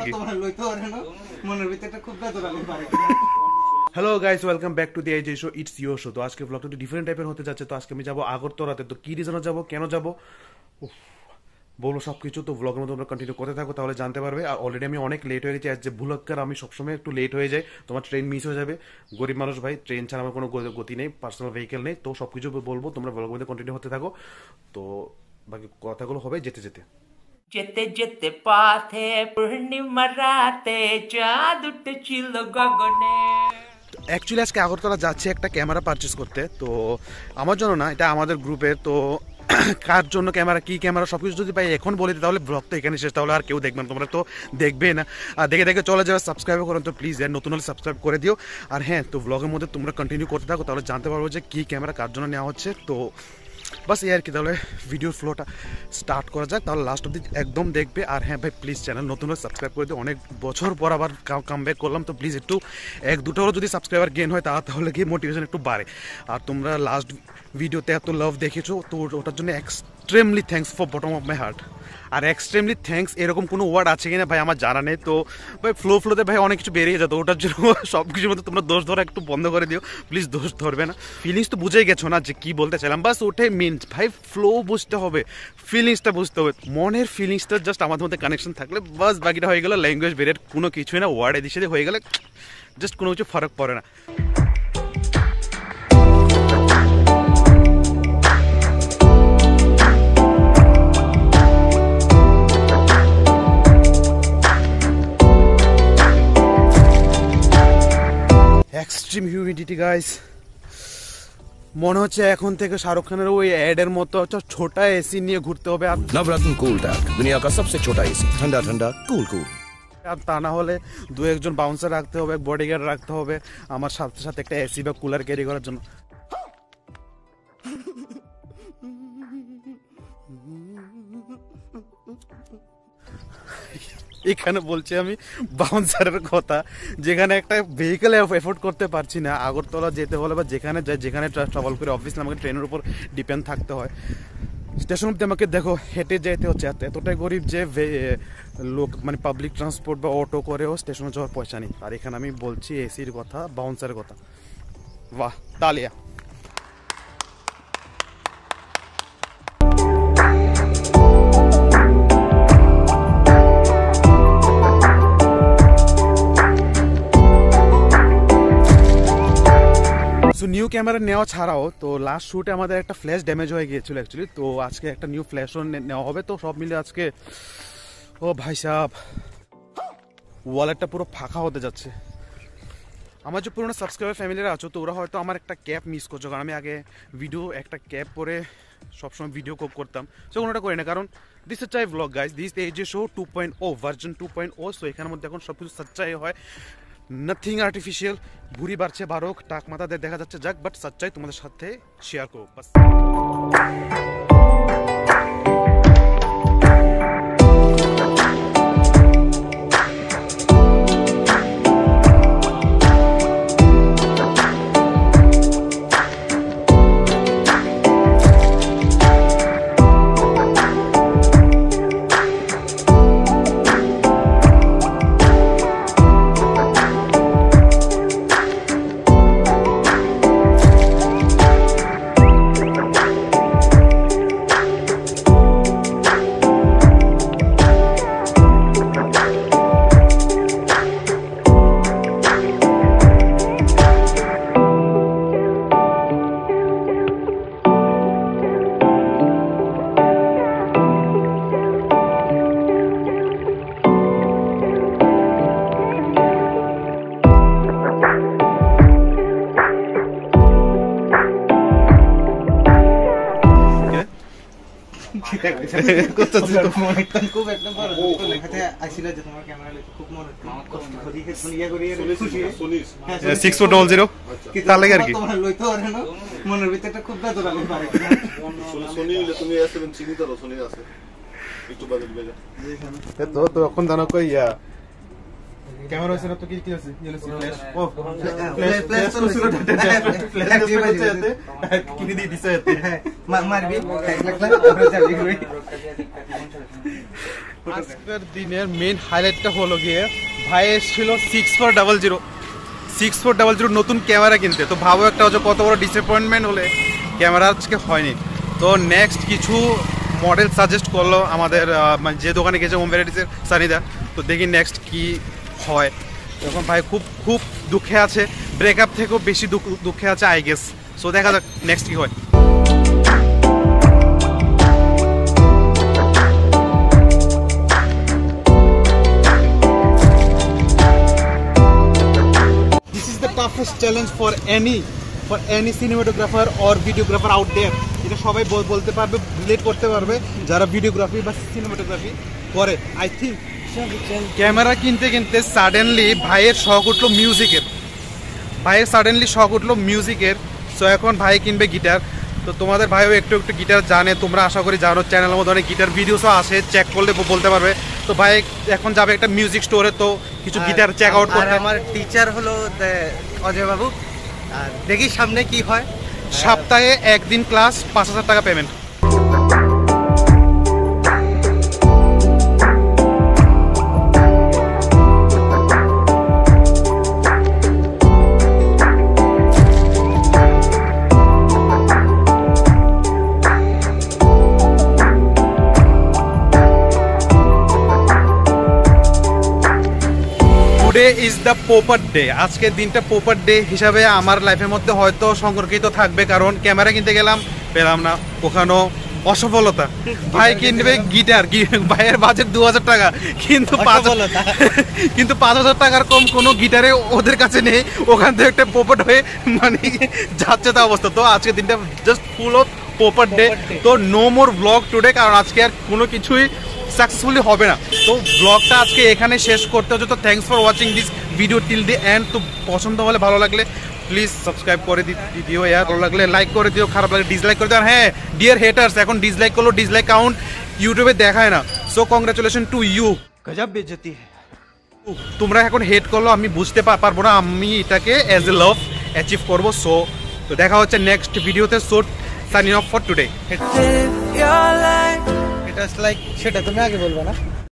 Hello guys, welcome back to the Ajay show. It's your show. তো আজকে ব্লগটা একটু ডিফারেন্ট টাইপের হতে যাচ্ছে। তো আজকে আমি যাবো আগরতলাতে। তো কি রিজনে যাবো, কেন যাবো বলবো সবকিছু। তো ব্লগের মধ্যে তোমরা কন্টিনিউ করতে থাকো, তাহলে জানতে পারবে। আর অলরেডি আমি অনেক লেট হয়ে গেছি। আজ যে ভুলক্কার, আমি সবসময় একটু লেট হয়ে যাই, তোমার ট্রেন মিস হয়ে যাবে। গরিব মানুষ ভাই, ট্রেন ছাড়া আমার কোনো গতি নেই, পার্সোনাল ভেহিকেল নেই। তো সবকিছু বলবো, তোমরা ব্লগের মধ্যে কন্টিনিউ হতে থাকো। তো বাকি কথাগুলো হবে যেতে যেতে। যেতে যেতে পথে পূর্ণিমা রাতে চাঁদ উঠেছিল গগনে। অ্যাকচুয়ালি আজকে আগরতলা যাচ্ছে একটা ক্যামেরা পারচেস করতে। তো আমার জন্য না, এটা আমাদের গ্রুপের। তো কার জন্য ক্যামেরা, কি ক্যামেরা, সব কিছু যদি পাই এখন বলে দিই তাহলে ব্লগ তো এখানে শেষ। তাহলে আর কেউ দেখবে না, তোমরা তো দেখবে না। আর দেখে দেখে চলে যাবে, সাবস্ক্রাইব করুন তো প্লিজ। নতুন হলে সাবস্ক্রাইব করে দিও। আর হ্যাঁ, তো ব্লগের মধ্যে তোমরা কন্টিনিউ করতে থাকো, তাহলে জানতে পারবো যে কী ক্যামেরা কার জন্য নেওয়া হচ্ছে। তো বাস এই আর কি। তাহলে ভিডিওর ফ্লোটা স্টার্ট করা যাক, তাহলে লাস্ট অব্দি একদম দেখবে। আর হ্যাঁ ভাই, প্লিজ চ্যানেল নতুন হলে সাবস্ক্রাইব করে দিও। অনেক বছর পর আবার কাম ব্যাক করলাম, তো প্লিজ একটু এক দুটো হলেও যদি সাবস্ক্রাইবার গেন হয় তাহলে গিয়ে মোটিভেশন একটু বাড়ে। আর তোমরা লাস্ট ভিডিওতে এত লাভ দেখেছো, তো ওটার জন্য extremely thanks for bottom of my heart. আর এক্সট্রিমলি থ্যাঙ্কস এরকম কোনো ওয়ার্ড আছে কিনা ভাই আমার জানা নেই। তো ভাই ফ্লোতে ভাই অনেক কিছু বেরিয়ে যেত, ওটার জন্য সব কিছুর মধ্যে তোমরা দোষ ধরা একটু বন্ধ করে দিও প্লিজ। দোষ ধরবে না। ফিলিংস তো বুঝেই গেছো না যে কী বলতে চাইলাম, বাস ওটাই মিন ভাই। ফ্লো বুঝতে হবে, ফিলিংসটা বুঝতে হবে, মনের ফিলিংসটা জাস্ট আমাদের মধ্যে কানেকশন থাকলে বাস বাকিটা হয়ে গেলো। ল্যাঙ্গুয়েজ বেরের কোনো কিছুই না, ওয়ার্ড এদিক সেদিক হয়ে গেলে জাস্ট কোনো কিছু ফারাক পড়ে না। এক্সট্রিম হিউমিডিটি গাইস, মনে হচ্ছে এখন থেকে শাহরুখ খানের ওই অ্যাডের মতো ছোটা এসি নিয়ে ঘুরতে হবে। আর नवरत्न कूल टैक दुनिया का सबसे छोटा एसी, ठंडा ठंडा कूल कूल। আর তা না হলে দু একজন বাউন্সার রাখতে হবে, বডিগার্ড রাখতে হবে আমার সাথে সাথে একটা এসি বা কুলার ক্যারি করার জন্য। এখানে বলছি আমি বাউন্সারের কথা, যেখানে একটা ভেহিকেল এফোর্ড করতে পারছি না। আগরতলা যেতে হলে বা যেখানে যাই, যেখানে ট্রাভেল করে অফিস, আমাকে ট্রেনের উপর ডিপেন্ড থাকতে হয়। স্টেশন অব্দি আমাকে দেখো হেঁটে যেতে হচ্ছে। এতটাই গরিব যে লোক মানে পাবলিক ট্রান্সপোর্ট বা অটো করেও স্টেশনে যাওয়ার পয়সা নেই। আর এখানে আমি বলছি এসির কথা, বাউন্সারের কথা। বাহ, তালিয়া। নিউ ক্যামেরা নেওয়া ছাড়াও তো লাস্ট শ্যুটে আমাদের একটা ফ্ল্যাশ ড্যামেজ হয়ে গিয়েছিল অ্যাকচুয়ালি। তো আজকে একটা নিউ ফ্ল্যাশও নেওয়া হবে। তো সব মিলে আজকে ও ভাই সাহেব, ওয়ালেটটা পুরো ফাঁকা হতে যাচ্ছে। আমার যে পুরোনো সাবস্ক্রাইবার ফ্যামিলিরা আছো, তো ওরা হয়তো আমার একটা ক্যাপ মিস করছো, কারণ আমি আগে ভিডিও একটা ক্যাপ পরে সবসময় ভিডিও করতাম। সো কোনোটা করি না, কারণ দিস সচ্চাই blog guys, this Ajay show 2.0 version 2.0। So এখানের মধ্যে এখন সব কিছু সচ্চাই হয়, নাথিং আর্টিফিশিয়াল। ভুড়ি বাড়ছে বারোক, টাক মাথাদের দেখা যাচ্ছে যাক, বাট সচ্চাই তোমাদের সাথে শেয়ার করবো বাস। ক্যামেরা হইছে না তো কি হইছে ফ্ল্যাশ ও ফ্ল্যাশ তো ছিল ফ্ল্যাশ কিনে দিয়ে দিছে মারবি 1 লাখ আমরা চাবি করি। আজকের দিনের মেইন হাইলাইটটা হলো গিয়ে ভাই ছিল 6400 নতুন ক্যামেরা কিনতে। তো ভাবো একটা হচ্ছে কত বড় ডিসঅ্যাপয়েন্টমেন্ট হলে ক্যামেরা আজকে হয়নি। তো নেক্সট কিছু মডেল সাজেস্ট করলো আমাদের মানে যে দোকানে গেছে হোম ভ্যারাইটিসের সানিদা। তো দেখি নেক্সট কি হয়। এখন ভাই খুব খুব দুঃখে আছে, ব্রেকআপ থেকেও বেশি দুঃখে আছে আই গেস। সো দেখা যাক নেক্সট কি হয়। This is the toughest challenge for any cinematographer or videographer out there. এটা সবাই বলতে পারবে, রিলেট করতে পারবে যারা ভিডিওগ্রাফি বা সিনেমাটোগ্রাফি করে। আই থিঙ্ক ক্যামেরা কিনতে কিনতে সাডেনলি ভাইয়ের শখ উঠলো মিউজিকের। সো এখন ভাই কিনবে গিটার। তো তোমাদের ভাইও একটু একটু গিটার জানে, তোমরা আশা করি জানো, চ্যানেলের মধ্যে অনেক গিটার ভিডিওসও আসে, চেক করলে বলতে পারবে। তো ভাই এখন যাবে একটা মিউজিক স্টোরে, তো কিছু গিটার চেক আউট করতে। আমার টিচার হলো অজয় বাবু, আর দেখি সামনে কি হয়। সপ্তাহে একদিন ক্লাস, 5000 টাকা payment. Today is the pauper day. আজকের দিনটা পোপার ডে হিসাবে আমার লাইফের মধ্যে হয়তো সংরক্ষিত থাকবে, কারণ ক্যামেরা কিনতে গেলাম, পেলাম না, ওখানেও অসফলতা। ভাই কিনবে গিটার, ভাইয়ের বাজেট 2000 টাকা, কিন্তু 5000 টাকার কম কোনো গিটারে ওদের কাছে নেই। ওখান থেকে একটা পোপট হয়ে মানে যাচ্ছে তা অবস্থা। তো আজকের দিনটা just full of pauper day. তো নো মোর ব্লগ টুডে, কারণ আজকে আর কোনো কিছুই সাকসেসফুলি হবে না। তো ব্লগটা আজকে এখানে শেষ করতে হচ্ছে। তো thanks for watching this video till the end. তো পছন্দ হলে, ভালো লাগলে প্লিজ সাবস্ক্রাইব করে দিও, ভালো লাগলে লাইক করে দিও, খারাপ লাগলে ডিসলাইক করে দিও। আর হ্যাঁ ডিয়ার হেটার্স, এখন ডিসলাইক করলো, ডিসলাইক কাউন্ট ইউটিউবে দেখায় না। So congratulation to you. গজব বেজতি। তোমরা এখন হেট করলো, আমি বুঝতে পারবো না, আমি এটাকে অ্যাজ এ লাভ অ্যাচিভ করবো। সো তো দেখা হচ্ছে নেক্সট ভিডিওতে। So signing off for today. এটা লাইক সেটা তুমি আগে বলবে না।